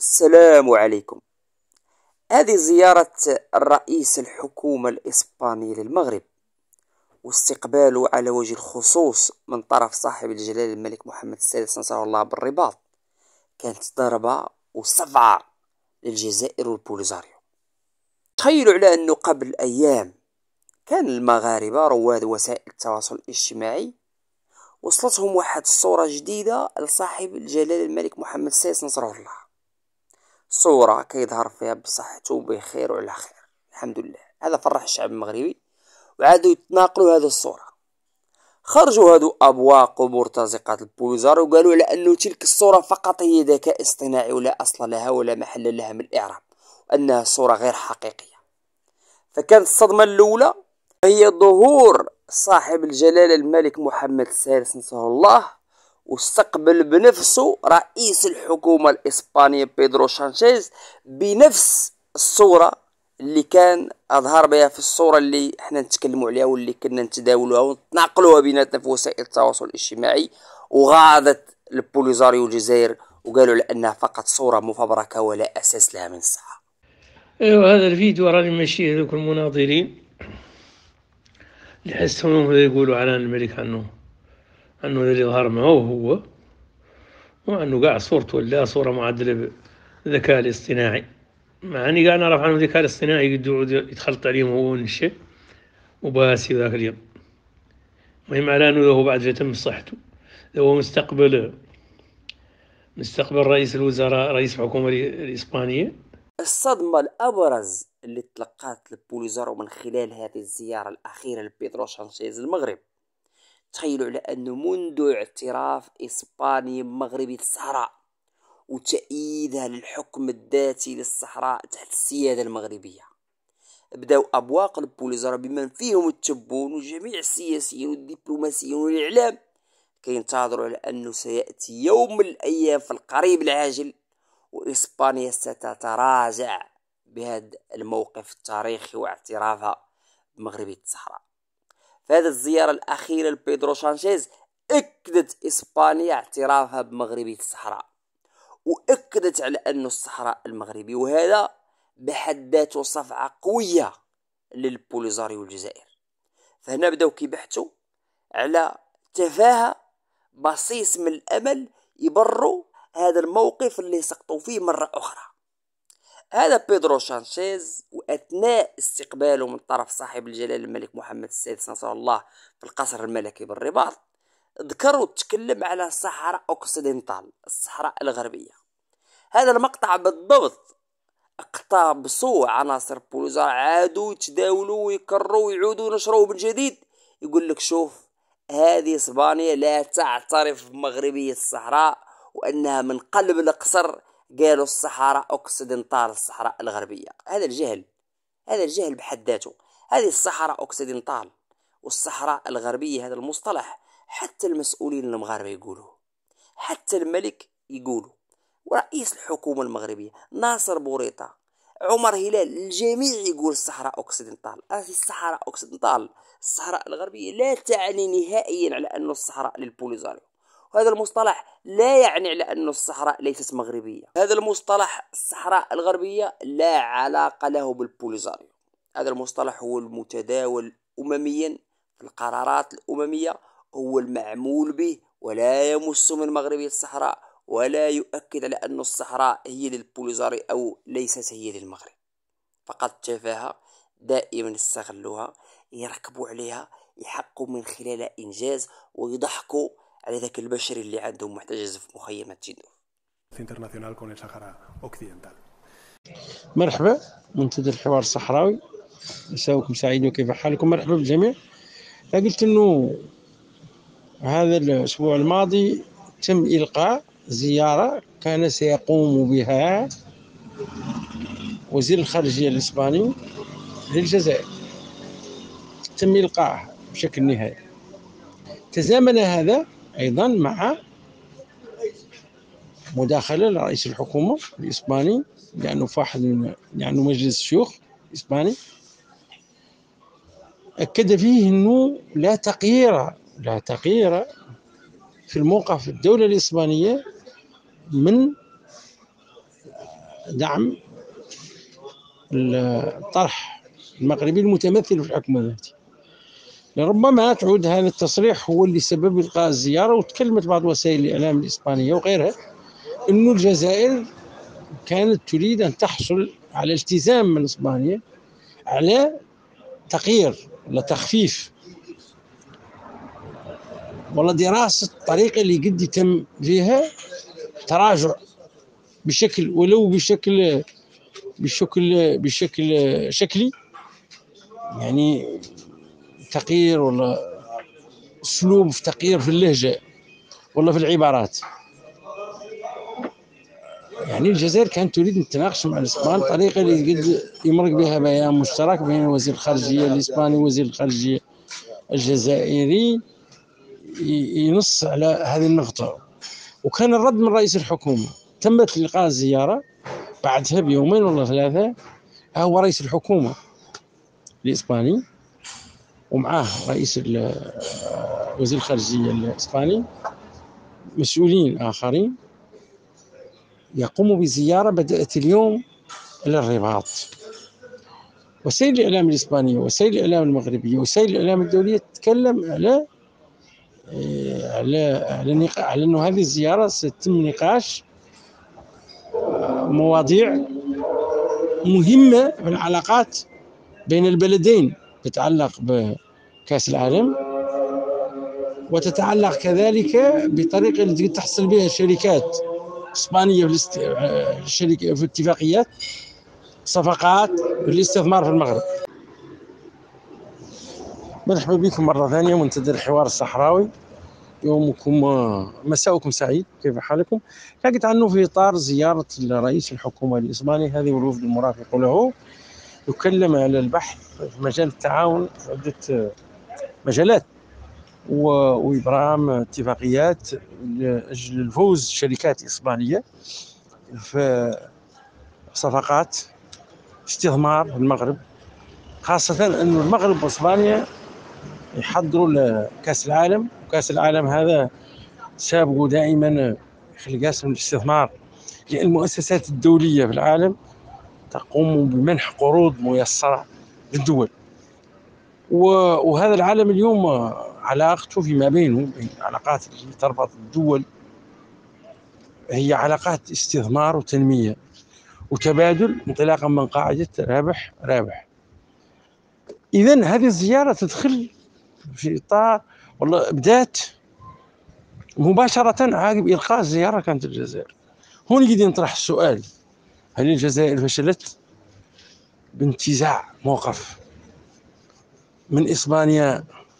السلام عليكم. هذه زيارة الرئيس الحكومة الإسباني للمغرب واستقباله على وجه الخصوص من طرف صاحب الجلالة الملك محمد السادس نصره الله بالرباط كانت ضربة وصفعة للجزائر والبوليزاريو. تخيلوا على أنه قبل أيام كان المغاربة رواد وسائل التواصل الاجتماعي وصلتهم واحد الصورة جديدة لصاحب الجلالة الملك محمد السادس نصره الله، صورة كيظهر فيها بصحته بخير وعلى خير الحمد لله. هذا فرح الشعب المغربي وعادوا يتناقلوا هذه الصورة. خرجوا هادو أبواق ومرتزقات البوليزار وقالوا على أنه تلك الصورة فقط هي ذكاء اصطناعي ولا أصل لها ولا محل لها من الإعراب، وأنها صورة غير حقيقية. فكانت الصدمة الأولى هي ظهور صاحب الجلالة الملك محمد السادس نصره الله واستقبل بنفسه رئيس الحكومة الإسبانية بيدرو سانشيز بنفس الصورة اللي كان أظهر بها في الصورة اللي احنا نتكلموا عليها واللي كنا نتداولوها ونتناقلوها بيناتنا في وسائل التواصل الاجتماعي. وغاضت البوليزاريو والجزائر وقالوا لأنها فقط صورة مفبركة ولا أساس لها من الصحة. ايوا هذا الفيديو راني ماشي هذوك المناظرين اللي حسهم يقولوا على الملك عنه اللي ظهر معه هو، وأنه قاع صورته ولا صورة معدلة بالذكاء الاصطناعي، مع أني قاع نعرف عنه الذكاء الاصطناعي يتخلط عليهم هو ونشي وباسي ذاك اليوم. المهم على أنه هو بعد يتم صحته، هو مستقبل رئيس الوزراء رئيس الحكومة الإسبانية. الصدمة الأبرز اللي تلقات البوليزاريو من خلال هذه الزيارة الأخيرة لبيدرو سانشيز المغرب، تخيلوا على أنه منذ اعتراف إسباني مغربي الصحراء وتأييدها للحكم الذاتي للصحراء تحت السيادة المغربية، بداو أبواق البوليزاريو بمن فيهم التبون وجميع السياسيين والدبلوماسيين والإعلام كينتظروا على أنه سيأتي يوم من الأيام في القريب العاجل وإسبانيا ستتراجع بهذا الموقف التاريخي واعترافها بمغربية الصحراء. فهذه الزيارة الأخيرة لبيدرو سانشيز أكدت إسبانيا اعترافها بمغربية الصحراء وأكدت على أن الصحراء المغربي، وهذا بحد ذاته صفعة قوية للبوليزاريو والجزائر. فهنا بداو كيبحثوا على تفاهة بصيص من الأمل يبروا هذا الموقف اللي سقطوا فيه مرة أخرى. هذا بيدرو سانشيز وأثناء استقباله من طرف صاحب الجلالة الملك محمد السادس نصر الله في القصر الملكي بالرباط ذكر وتكلم على صحراء أوكسيدنتال، الصحراء الغربية. هذا المقطع بالضبط اقتبسوه عناصر بوليزار، عادوا يتداولوا ويكرروا ويعودوا ينشروه من جديد. يقول لك شوف، هذه اسبانيا لا تعترف بمغربية الصحراء وانها من قلب القصر، قالوا الصحراء اوكسيدنتال الصحراء الغربية. هذا الجهل بحد ذاته. هذه الصحراء اوكسيدنتال والصحراء الغربية، هذا المصطلح حتى المسؤولين المغاربة يقولوه، حتى الملك يقولوا، ورئيس الحكومة المغربية ناصر بوريطة، عمر هلال، الجميع يقول الصحراء اوكسيدنتال. هذه الصحراء اوكسيدنتال الصحراء الغربية لا تعني نهائيا على أن الصحراء للبوليزاريو، وهذا المصطلح لا يعني على أن الصحراء ليست مغربية. هذا المصطلح الصحراء الغربية لا علاقة له بالبوليزاريو. هذا المصطلح هو المتداول أمميا في القرارات الأممية، هو المعمول به ولا يمس من مغربية الصحراء ولا يؤكد على أن الصحراء هي للبوليزاريو أو ليست هي للمغرب. فقط تفاهة دائما يستغلوها، يركبوا عليها، يحققوا من خلالها إنجاز ويضحكوا على ذاك البشري اللي عندهم محتجز في مخيمات تندوف. مرحبا، منتدى الحوار الصحراوي، مساءكم سعيد وكيف حالكم؟ مرحبا بالجميع. قلت انه هذا الاسبوع الماضي تم إلقاء زيارة كان سيقوم بها وزير الخارجية الإسباني للجزائر، تم إلقاءها بشكل نهائي. تزامن هذا أيضا مع مداخلة لرئيس الحكومة الإسباني، لأنه مجلس الشيوخ الإسباني أكد فيه أنه لا تغيير في الموقف الدولة الإسبانية من دعم الطرح المغربي المتمثل في الحكم الذاتي. لربما تعود هذا التصريح هو اللي سبب إلغاء الزيارة. وتكلمت بعض وسائل الإعلام الإسبانية وغيرها أن الجزائر كانت تريد أن تحصل على التزام من إسبانيا على تغيير ولا تخفيف ولا دراسة الطريقة اللي قد يتم فيها تراجع بشكل ولو بشكل شكلي، يعني تغيير ولا اسلوب في تغيير في اللهجة ولا في العبارات. يعني الجزائر كانت تريد ان تناقش مع الاسبان الطريقه اللي قد يمرق بها بيان مشترك بين وزير الخارجيه الاسباني ووزير الخارجيه الجزائري ينص على هذه النقطه. وكان الرد من رئيس الحكومه. تمت إلغاء الزياره بعدها بيومين ولا ثلاثه. هو رئيس الحكومه الاسباني ومعاه رئيس وزير الخارجيه الاسباني مسؤولين اخرين يقوموا بزياره بدات اليوم الى الرباط. وسائل الإعلام الإسبانية وسائل الإعلام المغربية وسائل الإعلام الدولية تتكلم على أنه هذه الزيارة ستتم نقاش مواضيع مهمة في العلاقات بين البلدين تتعلق بكأس العالم وتتعلق كذلك بطريقة التي تحصل بها الشركات الإسبانية في اتفاقيات صفقات بالاستثمار في المغرب. مرحبا بكم مرة ثانية منتدى الحوار الصحراوي. يومكم مساءكم سعيد، كيف حالكم؟ لقيت عنه في إطار زيارة رئيس الحكومة الإسباني هذه والوفد المرافق له، يكلم على البحث في مجال التعاون في عدة مجالات وإبرام اتفاقيات لأجل الفوز شركات إسبانية في صفقات استثمار في المغرب، خاصة أن المغرب وإسبانيا يحضروا لكأس العالم. وكأس العالم هذا سابقوا دائما خلق قاسم الاستثمار، لأن المؤسسات الدولية في العالم تقوم بمنح قروض ميسرة للدول. وهذا العالم اليوم علاقته فيما بينه بين العلاقات اللي تربط الدول هي علاقات استثمار وتنمية وتبادل انطلاقا من قاعدة رابح رابح. إذن هذه الزيارة تدخل في إطار والله بدات مباشرة عقب إلقاء الزيارة كانت الجزائر. هون يجي نطرح السؤال: هل الجزائر فشلت بانتزاع موقف من إسبانيا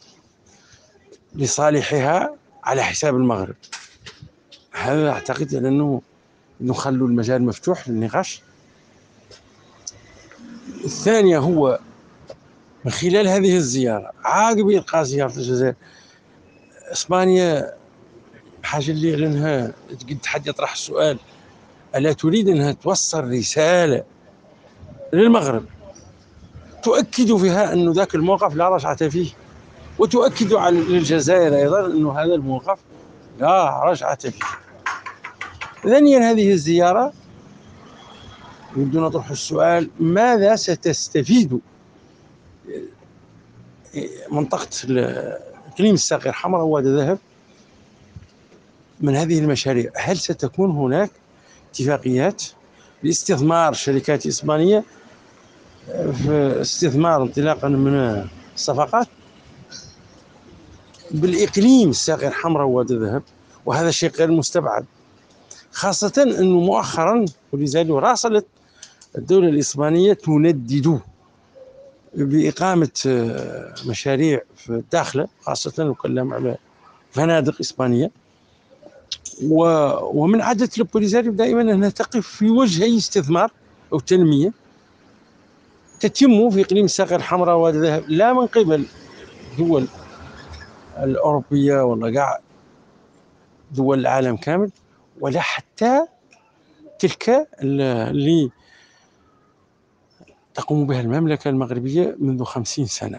لصالحها على حساب المغرب؟ هذا أعتقد أنه نخلوا المجال مفتوح للنقاش. الثانية هو من خلال هذه الزيارة عقب إلقاء زيارة الجزائر إسبانيا حاجة اللي لأنها قد حد يطرح السؤال: ألا تريد أنها توصل رسالة للمغرب تؤكد فيها أنه ذاك الموقف لا رجعة فيه، وتؤكد للجزائر أيضا أنه هذا الموقف لا رجعة فيه؟ ثانيا هذه الزيارة يريد نطرح السؤال: ماذا ستستفيد منطقة إقليم الساقية الحمراء ووادي الذهب من هذه المشاريع؟ هل ستكون هناك اتفاقيات لاستثمار شركات إسبانية في استثمار انطلاقا من الصفقات بالإقليم الساقية الحمراء ووادي الذهب؟ وهذا شيء غير مستبعد، خاصة أنه مؤخرا ولذلك راسلت الدولة الإسبانية تندد بإقامة مشاريع في الداخلة، خاصة نتكلم على فنادق إسبانية. ومن عادة البوليزاريو دائما أنها تقف في وجه أي استثمار أو تنمية تتم في إقليم الساقية الحمراء ووادي الذهب، لا من قبل الدول الأوروبية ولا قاع دول العالم كامل، ولا حتى تلك اللي تقوم بها المملكة المغربية منذ 50 سنة.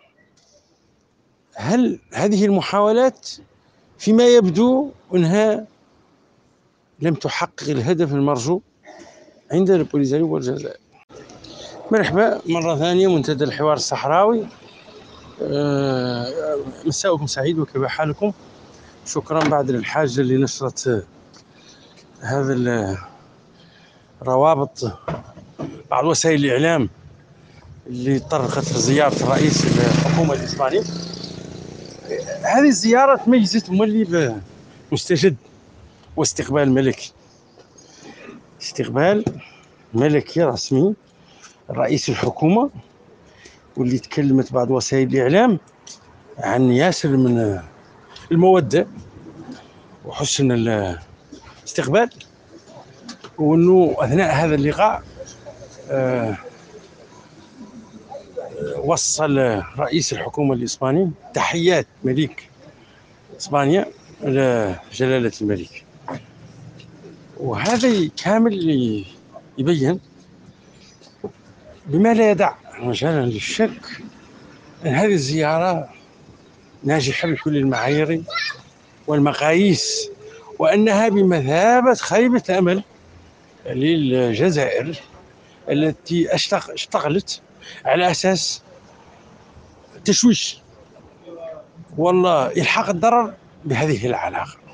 هل هذه المحاولات فيما يبدو أنها لم تحقق الهدف المرجو عند البوليزاريو والجزائر. مرحبا مرة ثانية، منتدى الحوار الصحراوي. مساءكم سعيد وكيف حالكم؟ شكرا بعد الحاجة لنشرة هذا الروابط بعض وسائل الإعلام اللي طرقت لزيارة رئيس الحكومة الإسبانية. هذه الزيارة تميزت مولي بمستجد واستقبال ملكي، استقبال ملكي رسمي رئيس الحكومة، واللي تكلمت بعض وسائل الإعلام عن ياسر من المودة وحسن الاستقبال، وأنه أثناء هذا اللقاء وصل رئيس الحكومة الإسباني تحيات ملك إسبانيا لجلالة الملك. وهذا كامل يبين بما لا يدع مجالا للشك أن هذه الزيارة ناجحة بكل المعايير والمقاييس، وأنها بمثابة خيبة أمل للجزائر التي اشتغلت على أساس تشويش والله إلحاق الضرر بهذه العلاقة.